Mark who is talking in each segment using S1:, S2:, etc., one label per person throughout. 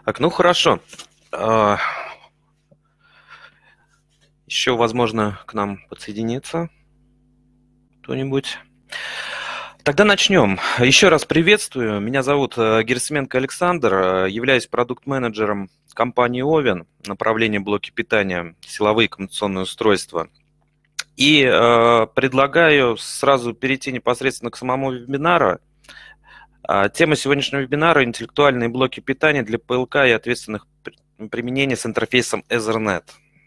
S1: Так, ну хорошо. А, Еще, возможно, к нам подсоединится кто-нибудь. Тогда начнем. Еще раз приветствую. Меня зовут Герасименко Александр. Являюсь продукт-менеджером компании Овен, направление блоки питания, силовые коммуникационные устройства. И предлагаю сразу перейти непосредственно к самому вебинару. Тема сегодняшнего вебинара – интеллектуальные блоки питания для ПЛК и ответственных применений с интерфейсом Ethernet.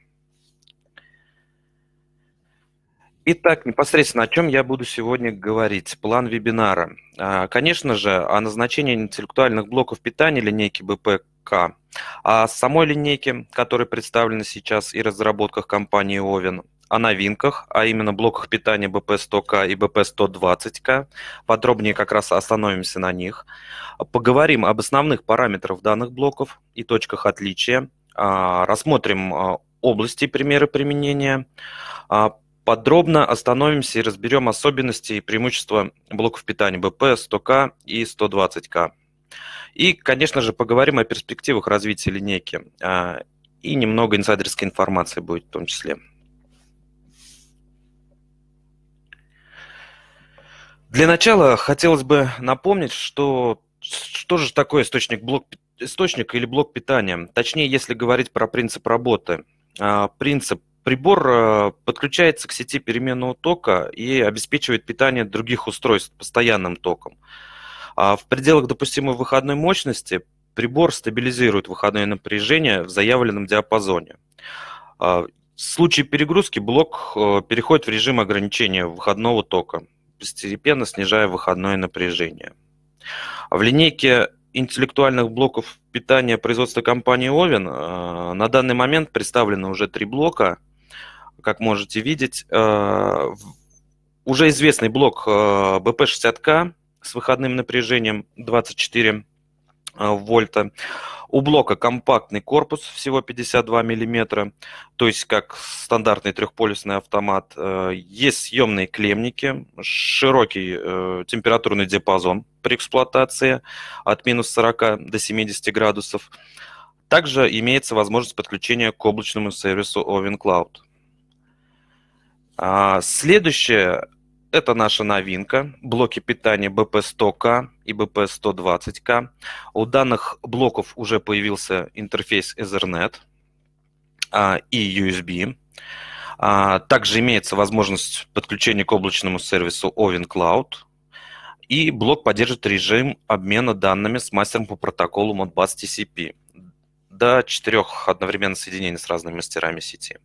S1: Итак, непосредственно о чем я буду сегодня говорить. План вебинара. Конечно же, о назначении интеллектуальных блоков питания линейки БПК, о самой линейке, которая представлена сейчас, и разработках компании Овен, о новинках, а именно блоках питания BP100К и BP120К. Подробнее как раз остановимся на них. Поговорим об основных параметрах данных блоков и точках отличия. Рассмотрим области и примеры применения. Подробно остановимся и разберем особенности и преимущества блоков питания BP100К и 120К. И, конечно же, поговорим о перспективах развития линейки. И немного инсайдерской информации будет в том числе. Для начала хотелось бы напомнить, что же такое источник или блок питания. Точнее, если говорить про принцип работы. Прибор подключается к сети переменного тока и обеспечивает питание других устройств постоянным током. В пределах допустимой выходной мощности прибор стабилизирует выходное напряжение в заявленном диапазоне. В случае перегрузки блок переходит в режим ограничения выходного тока, постепенно снижая выходное напряжение. В линейке интеллектуальных блоков питания производства компании Овен на данный момент представлены уже 3 блока. Как можете видеть, уже известный блок BP60К с выходным напряжением 24 вольта. У блока компактный корпус, всего 52 мм, то есть как стандартный трехполюсный автомат. Есть съемные клеммники, широкий температурный диапазон при эксплуатации от минус 40 до 70 градусов. Также имеется возможность подключения к облачному сервису OvenCloud. Следующее – это наша новинка, блоки питания BP100К и BP120К. У данных блоков уже появился интерфейс Ethernet и USB. Также имеется возможность подключения к облачному сервису OvenCloud. И блок поддерживает режим обмена данными с мастером по протоколу Modbus TCP до 4 одновременных соединений с разными мастерами сети.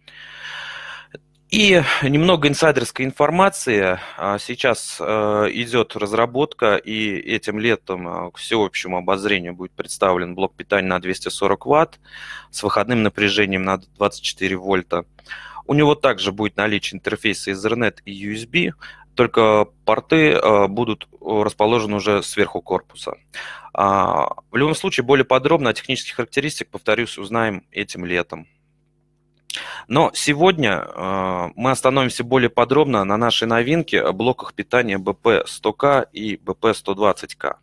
S1: И немного инсайдерской информации. Сейчас идет разработка, и этим летом к всеобщему обозрению будет представлен блок питания на 240 Вт с выходным напряжением на 24 вольта. У него также будет наличие интерфейса Ethernet и USB, только порты будут расположены уже сверху корпуса. В любом случае, более подробно о технических характеристиках, повторюсь, узнаем этим летом. Но сегодня мы остановимся более подробно на нашей новинке о блоках питания BP100К и BP120К.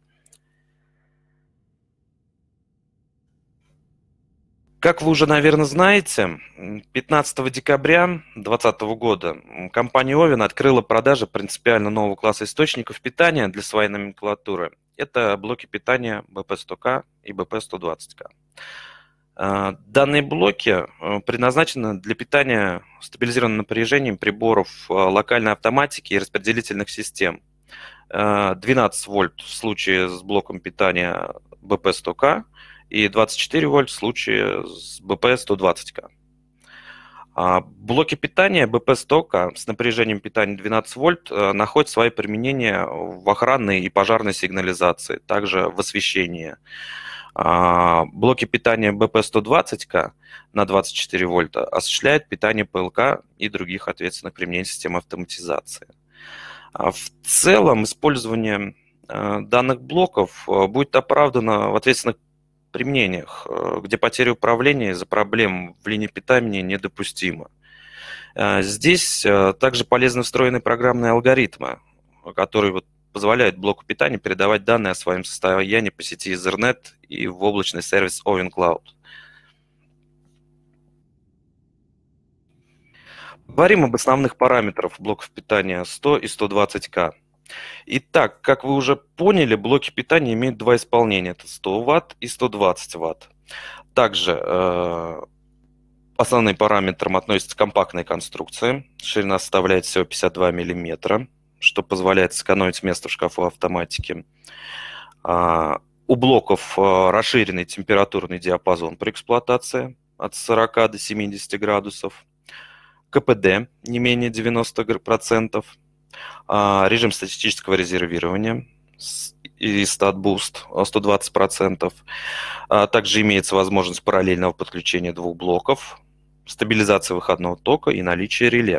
S1: Как вы уже, наверное, знаете, 15 декабря 2020 года компания Овен открыла продажи принципиально нового класса источников питания для своей номенклатуры. Это блоки питания BP100К и BP120К. Данные блоки предназначены для питания стабилизированным напряжением приборов локальной автоматики и распределительных систем. 12 вольт в случае с блоком питания BP100К и 24 вольт в случае с BP120К. Блоки питания BP100К с напряжением питания 12 вольт находят свое применение в охранной и пожарной сигнализации, также в освещении. Блоки питания BP120К на 24 вольта осуществляют питание ПЛК и других ответственных применений систем автоматизации. В целом использование данных блоков будет оправдано в ответственных применениях, где потеря управления из-за проблем в линии питания недопустима. Здесь также полезны встроенные программные алгоритмы, которые позволяет блоку питания передавать данные о своем состоянии по сети Ethernet и в облачный сервис OvenCloud. Говорим об основных параметрах блоков питания 100 и 120К. Итак, как вы уже поняли, блоки питания имеют два исполнения. Это 100 Вт и 120 Вт. Также основным параметрам относятся компактные конструкции. Ширина составляет всего 52 мм, что позволяет сэкономить место в шкафу автоматики. У блоков расширенный температурный диапазон при эксплуатации от 40 до 70 градусов. КПД не менее 90%. Режим статического резервирования и StatBoost 120%. Также имеется возможность параллельного подключения двух блоков, стабилизация выходного тока и наличие реле.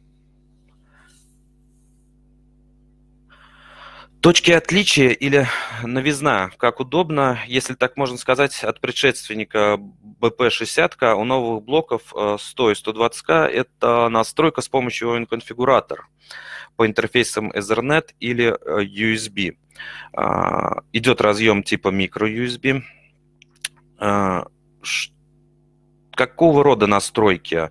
S1: Точки отличия или новизна, как удобно, если так можно сказать, от предшественника BP60К у новых блоков 100 и 120К это настройка с помощью OVN-конфигуратор по интерфейсам Ethernet или USB. Идет разъем типа micro-USB. Какого рода настройки?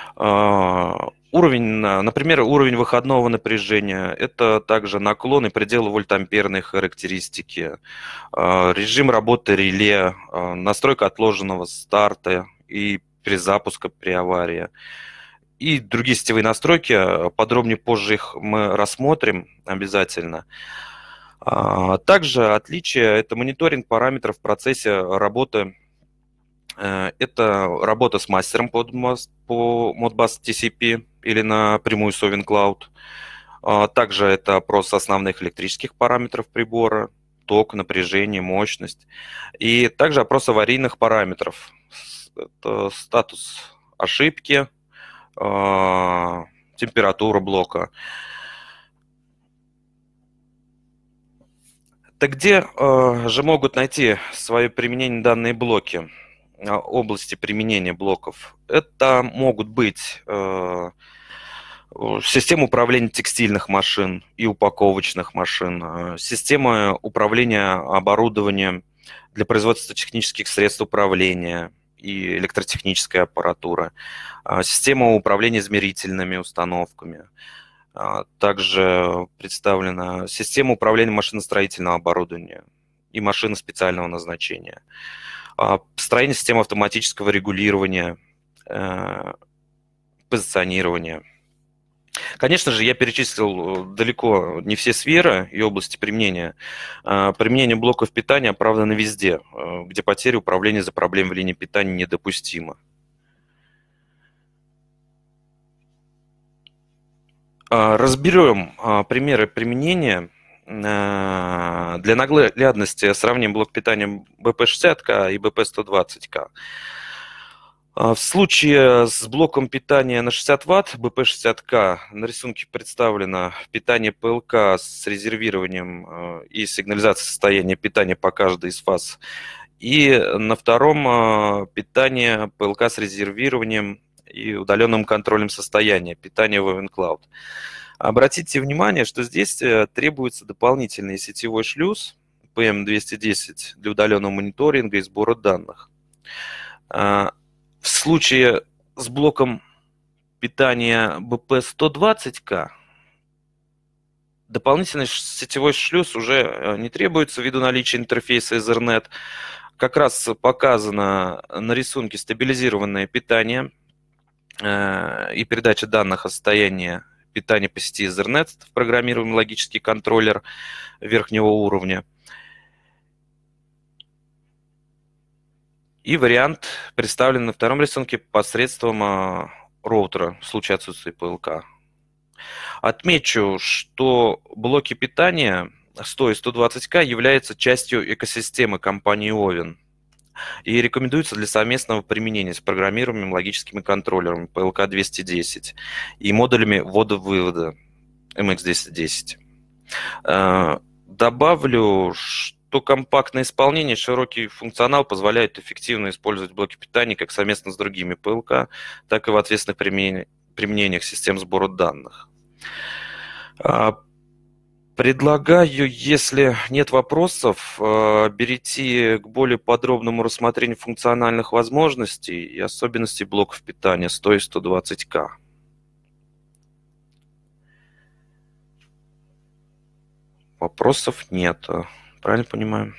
S1: Например, уровень выходного напряжения, это также наклон и пределы вольтамперной характеристики, режим работы реле, настройка отложенного старта и перезапуска при аварии. И другие сетевые настройки, подробнее позже их мы рассмотрим обязательно. Также отличие – это мониторинг параметров в процессе работы. Это работа с мастером по Modbus TCP или напрямую с OvenCloud. Также это опрос основных электрических параметров прибора, ток, напряжение, мощность. И также опрос аварийных параметров. Это статус ошибки, температура блока. Так где же могут найти свое применение данные блоки? Области применения блоков. Это могут быть система управления текстильных машин и упаковочных машин, система управления оборудованием для производства технических средств управления и электротехническая аппаратура, система управления измерительными установками. Также представлена система управления машиностроительного оборудования и машины специального назначения. Построение системы автоматического регулирования, позиционирования. Конечно же, я перечислил далеко не все сферы и области применения. Применение блоков питания оправдано везде, где потеря управления из-за проблем в линии питания недопустима. Разберем примеры применения. Для наглядности сравним блок питания BP60К и BP120К. В случае с блоком питания на 60 Вт BP60К на рисунке представлено питание ПЛК с резервированием и сигнализацией состояния питания по каждой из фаз. И на втором питание ПЛК с резервированием и удаленным контролем состояния питания в OvenCloud. Обратите внимание, что здесь требуется дополнительный сетевой шлюз PM210 для удаленного мониторинга и сбора данных. В случае с блоком питания BP120К дополнительный сетевой шлюз уже не требуется ввиду наличия интерфейса Ethernet. Как раз показано на рисунке стабилизированное питание и передача данных о состоянии питания по сети Ethernet в программируемый логический контроллер верхнего уровня. И вариант представлен на втором рисунке посредством роутера в случае отсутствия ПЛК. Отмечу, что блоки питания 100 и 120К являются частью экосистемы компании Oven и рекомендуются для совместного применения с программируемыми логическими контроллерами PLK210 и модулями ввода-вывода MX1010. Добавлю, что компактное исполнение, широкий функционал позволяет эффективно использовать блоки питания как совместно с другими PLK, так и в ответственных применениях систем сбора данных. Предлагаю, если нет вопросов, перейти к более подробному рассмотрению функциональных возможностей и особенностей блоков питания 100 и 120К. Вопросов нет. Правильно понимаю?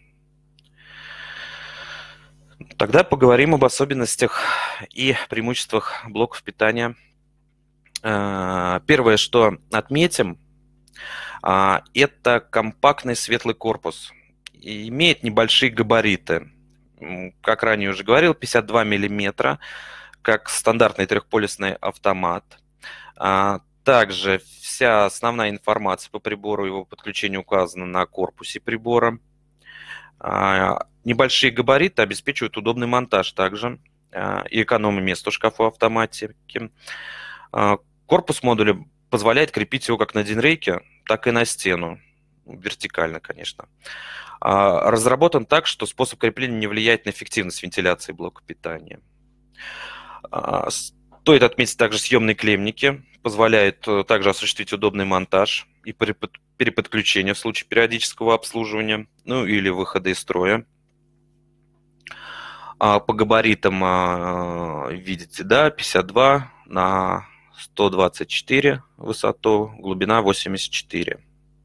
S1: Тогда поговорим об особенностях и преимуществах блоков питания. Первое, что отметим, это компактный светлый корпус. И имеет небольшие габариты. Как ранее уже говорил, 52 миллиметра, как стандартный трехполюсный автомат. Также вся основная информация по прибору и его подключению указана на корпусе прибора. Небольшие габариты обеспечивают удобный монтаж также и экономию места в шкафу автоматики. Корпус модуля позволяет крепить его как на динрейке, так и на стену. Вертикально, конечно. Разработан так, что способ крепления не влияет на эффективность вентиляции блока питания. Стоит отметить также съемные клеммники, позволяют также осуществить удобный монтаж и переподключение в случае периодического обслуживания, ну или выхода из строя. По габаритам видите, да, 52 на 124 высоту, глубина 84.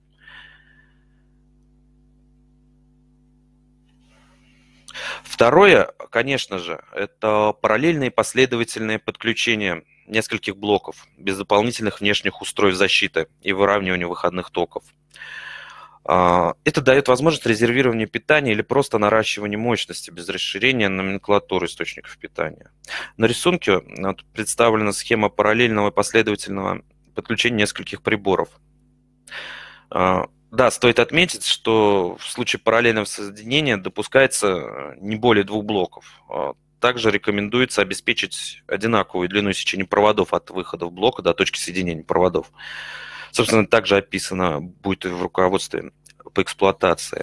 S1: Второе, конечно же, это параллельное и последовательное подключение нескольких блоков без дополнительных внешних устройств защиты и выравнивания выходных токов. Это дает возможность резервирования питания или просто наращивания мощности без расширения номенклатуры источников питания. На рисунке представлена схема параллельного и последовательного подключения нескольких приборов. Да, стоит отметить, что в случае параллельного соединения допускается не более двух блоков. Также рекомендуется обеспечить одинаковую длину сечения проводов от выхода блока до точки соединения проводов. Собственно, также описано будет в руководстве по эксплуатации.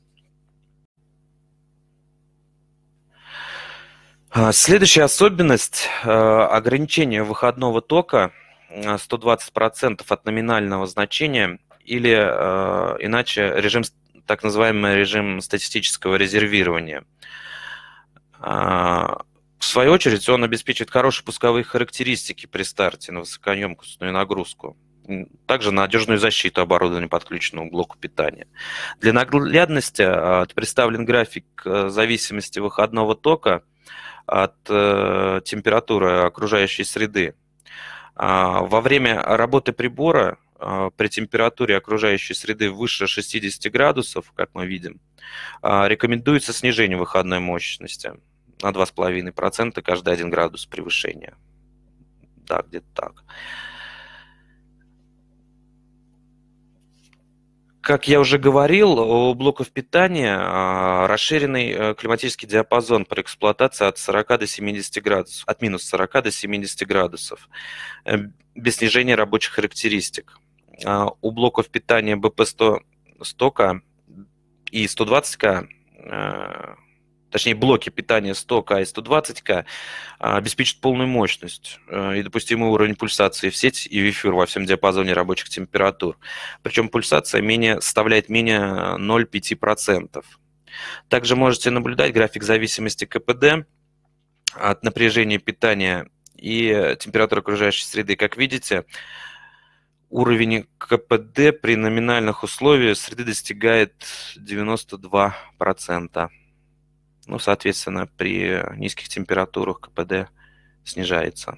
S1: Следующая особенность – ограничение выходного тока 120% от номинального значения или иначе режим, так называемый режим статистического резервирования. В свою очередь он обеспечивает хорошие пусковые характеристики при старте на высокоемкостную нагрузку. Также надежную защиту оборудования, подключенного к блоку питания. Для наглядности представлен график зависимости выходного тока от температуры окружающей среды. Во время работы прибора при температуре окружающей среды выше 60 градусов, как мы видим, рекомендуется снижение выходной мощности на 2,5% каждый 1 градус превышения. Да, где-то так. Как я уже говорил, у блоков питания расширенный климатический диапазон при эксплуатации от 40 до 70 градусов, от минус 40 до 70 градусов, без снижения рабочих характеристик. У блоков питания BP100 100К и 120К, точнее блоки питания 100К и 120К обеспечат полную мощность и допустимый уровень пульсации в сеть и в эфир во всем диапазоне рабочих температур. Причем пульсация составляет менее 0,5%. Также можете наблюдать график зависимости КПД от напряжения питания и температуры окружающей среды. Как видите, уровень КПД при номинальных условиях среды достигает 92%. Ну, соответственно, при низких температурах КПД снижается.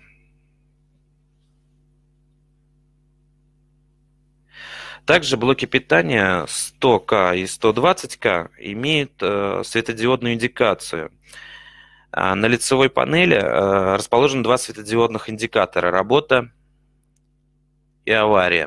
S1: Также блоки питания 100К и 120К имеют светодиодную индикацию. На лицевой панели расположены два светодиодных индикатора – работа и авария.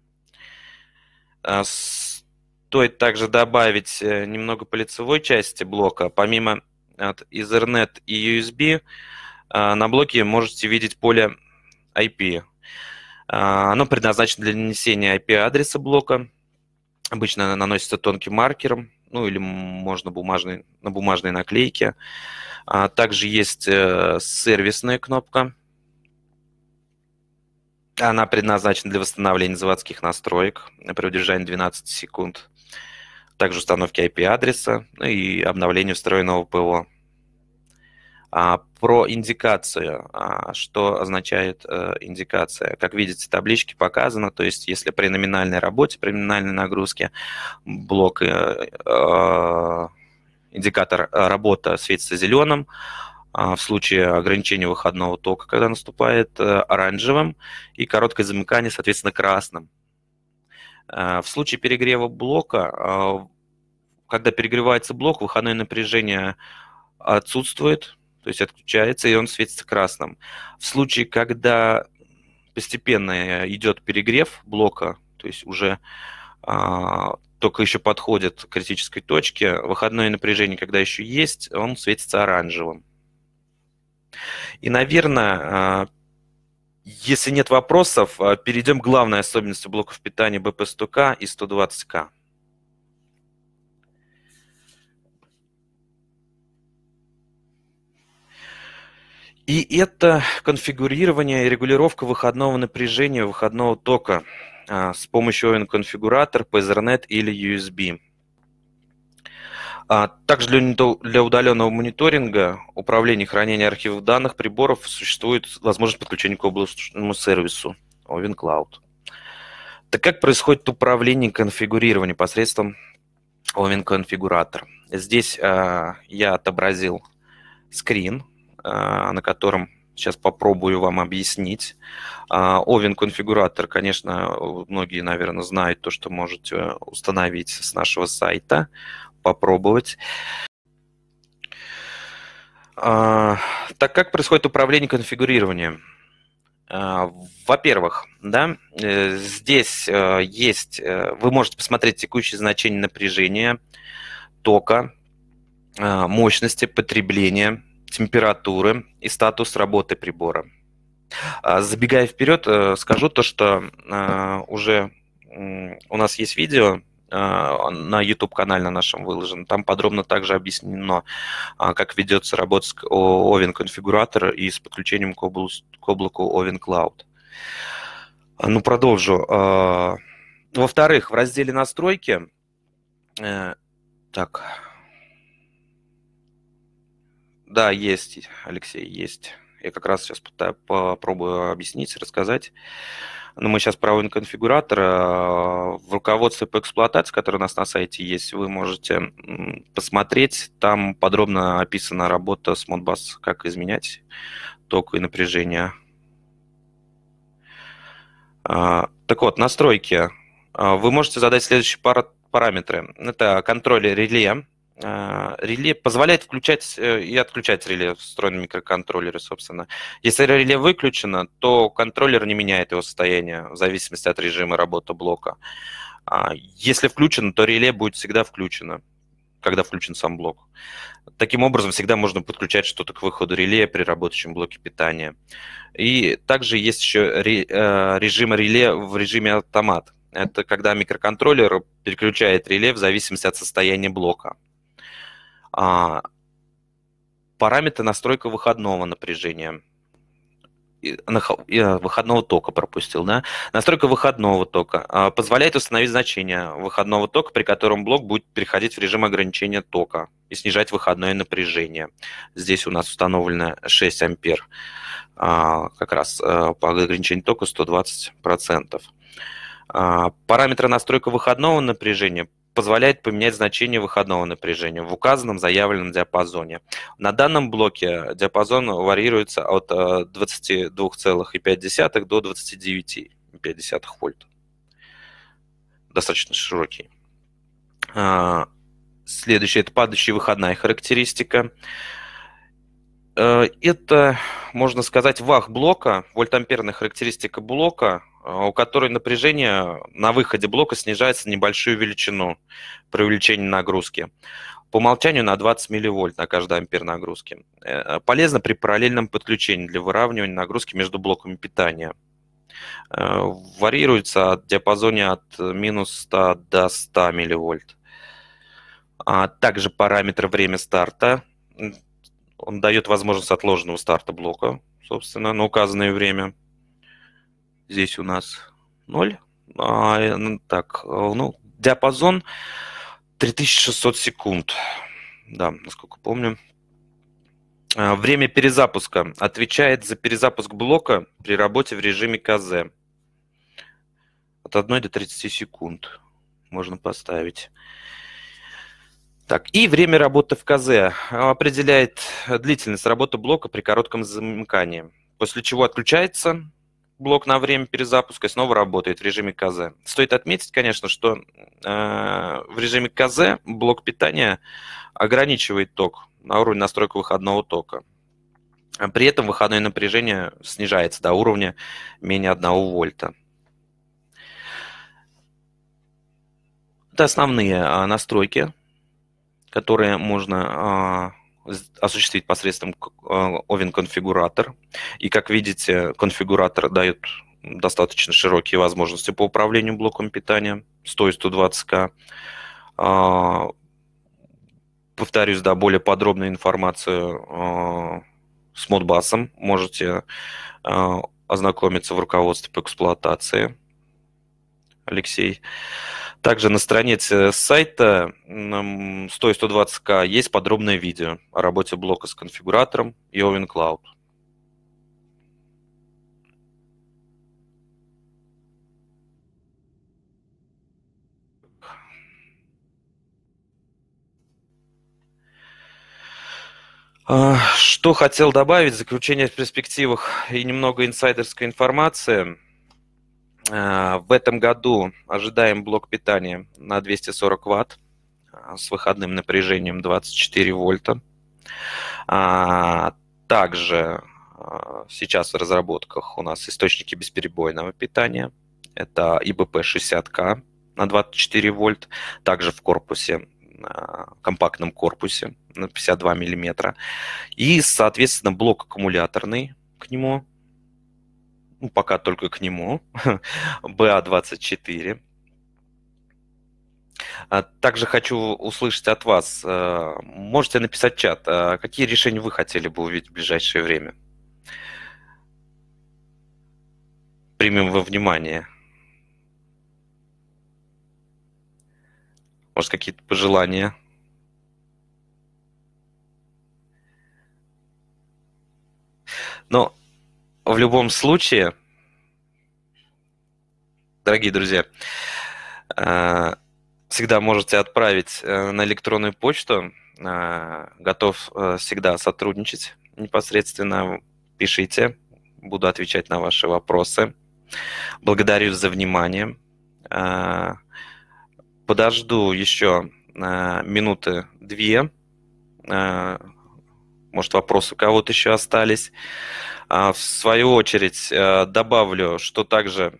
S1: Стоит также добавить немного по лицевой части блока. Помимо Ethernet и USB, на блоке можете видеть поле IP. Оно предназначено для нанесения IP-адреса блока. Обычно наносится тонким маркером, ну или можно на бумажной наклейке. Также есть сервисная кнопка. Она предназначена для восстановления заводских настроек при удержании 12 секунд, также установки IP-адреса, ну и обновления встроенного ПО. Про индикацию. Что означает индикация? Как видите, таблички показано, то есть если при номинальной работе, при номинальной нагрузке блок индикатор работа светится зеленым, в случае ограничения выходного тока, когда наступает, оранжевым, и короткое замыкание, соответственно, красным. В случае перегрева блока, когда перегревается блок, выходное напряжение отсутствует, то есть отключается, и он светится красным. В случае, когда постепенно идет перегрев блока, то есть уже только еще подходит к критической точке, выходное напряжение, когда еще есть, он светится оранжевым. И, наверное, если нет вопросов, перейдем к главной особенности блоков питания BP100K и 120K. И это конфигурирование и регулировка выходного напряжения, выходного тока с помощью OVN-конфигуратор, Ethernet или USB. Также для удаленного мониторинга, управления и хранения архивов данных приборов существует возможность подключения к облачному сервису OVN Cloud. Так как происходит управление и конфигурирование посредством OVN-конфигуратор? Здесь я отобразил скрин, на котором сейчас попробую вам объяснить. OVN-конфигуратор, конечно, многие, наверное, знают то, что можете установить с нашего сайта, попробовать. Так как происходит управление конфигурированием? Во-первых, да, здесь есть, вы можете посмотреть текущее значение напряжения, тока, мощности, потребления, температуры и статус работы прибора. Забегая вперед, скажу то, что уже у нас есть видео на YouTube-канале на нашем выложено. Там подробно также объяснено, как ведется работа с OVN-конфигуратора и с подключением к облаку OVN Cloud. Ну, продолжу. Во-вторых, в разделе «Настройки». Так. Да, есть, Алексей, есть. Я как раз сейчас попробую объяснить, рассказать. Но мы сейчас про OVN-конфигуратор. В руководстве по эксплуатации, которое у нас на сайте есть, вы можете посмотреть. Там подробно описана работа с Modbus, как изменять ток и напряжение. Так вот, настройки. Вы можете задать следующие параметры. Это контроль реле. Реле позволяет включать и отключать реле, встроенные микроконтроллеры, собственно. Если реле выключено, то контроллер не меняет его состояние в зависимости от режима работы блока. Если включено, то реле будет всегда включено, когда включен сам блок. Таким образом, всегда можно подключать что-то к выходу реле при работающем блоке питания. И также есть еще режим реле в режиме автомат. Это когда микроконтроллер переключает реле в зависимости от состояния блока. Параметры настройка выходного напряжения. Выходного тока пропустил, да? Настройка выходного тока позволяет установить значение выходного тока, при котором блок будет переходить в режим ограничения тока и снижать выходное напряжение. Здесь у нас установлено 6 ампер, как раз по ограничению тока 120%. Параметры настройка выходного напряжения позволяет поменять значение выходного напряжения в указанном заявленном диапазоне. На данном блоке диапазон варьируется от 22,5 до 29,5 вольт. Достаточно широкий. Следующее – это падающая выходная характеристика. Это, можно сказать, вах блока, вольтамперная характеристика блока, у которой напряжение на выходе блока снижается на небольшую величину при увеличении нагрузки. По умолчанию на 20 милливольт на каждый ампер нагрузки. Полезно при параллельном подключении для выравнивания нагрузки между блоками питания. Варьируется от диапазоне от минус 100 до 100 милливольт. Также параметр время старта. Он дает возможность отложенного старта блока, собственно, на указанное время. Здесь у нас 0. Так, ну, диапазон 3600 секунд. Да, насколько помню. Время перезапуска. Отвечает за перезапуск блока при работе в режиме КЗ. От 1 до 30 секунд можно поставить. Так, и время работы в КЗ определяет длительность работы блока при коротком замыкании, после чего отключается блок на время перезапуска и снова работает в режиме КЗ. Стоит отметить, конечно, что в режиме КЗ блок питания ограничивает ток на уровне настройки выходного тока. При этом выходное напряжение снижается до уровня менее 1 вольта. Это основные настройки, которые можно осуществить посредством Oven-конфигуратор. И, как видите, конфигуратор дает достаточно широкие возможности по управлению блоком питания 100 и 120К. Повторюсь, да, более подробную информацию с Modbus можете ознакомиться в руководстве по эксплуатации. Алексей. Также на странице сайта 100 и 120К есть подробное видео о работе блока с конфигуратором и Oven Cloud. Что хотел добавить, заключение в перспективах и немного инсайдерской информации. В этом году ожидаем блок питания на 240 Вт с выходным напряжением 24 вольта. Также сейчас в разработках у нас источники бесперебойного питания. Это ИБП-60К на 24 вольт. Также в корпусе, компактном корпусе на 52 миллиметра. И, соответственно, блок аккумуляторный к нему. Ну, пока только к нему, BA24. Также хочу услышать от вас, можете написать в чат, какие решения вы хотели бы увидеть в ближайшее время. Примем во внимание. Может, какие-то пожелания? Но в любом случае, дорогие друзья, всегда можете отправить на электронную почту. Готов всегда сотрудничать непосредственно. Пишите, буду отвечать на ваши вопросы. Благодарю за внимание. Подожду еще минуты 2. Может, вопросы у кого-то еще остались. В свою очередь добавлю, что также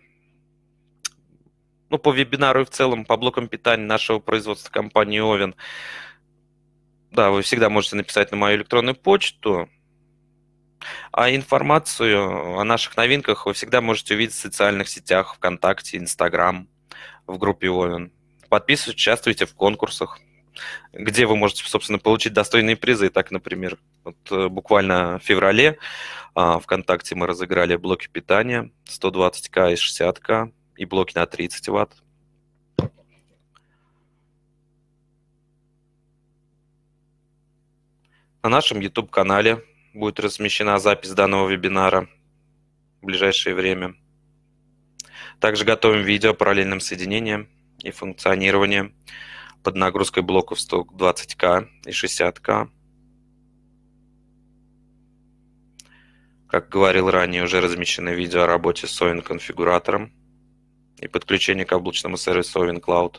S1: по вебинару и в целом по блокам питания нашего производства компании Oven, да, вы всегда можете написать на мою электронную почту, а информацию о наших новинках вы всегда можете увидеть в социальных сетях, ВКонтакте, Инстаграм, в группе Oven. Подписывайтесь, участвуйте в конкурсах, где вы можете, собственно, получить достойные призы. Так, например, вот буквально в феврале ВКонтакте мы разыграли блоки питания 120К и 60К и блоки на 30 Вт. На нашем YouTube-канале будет размещена запись данного вебинара в ближайшее время. Также готовим видео о параллельном соединении и функционировании под нагрузкой блоков 120К и 60К. Как говорил ранее, уже размещено видео о работе с Oven-конфигуратором и подключение к облачному сервису Oven Cloud.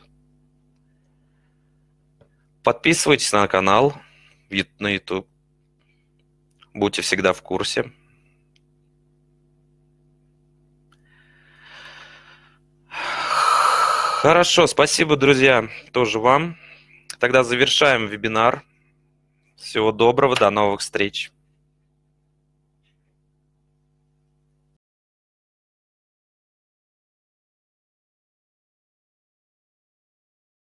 S1: Подписывайтесь на канал на YouTube. Будьте всегда в курсе. Хорошо, спасибо, друзья, тоже вам. Тогда завершаем вебинар. Всего доброго, до новых встреч.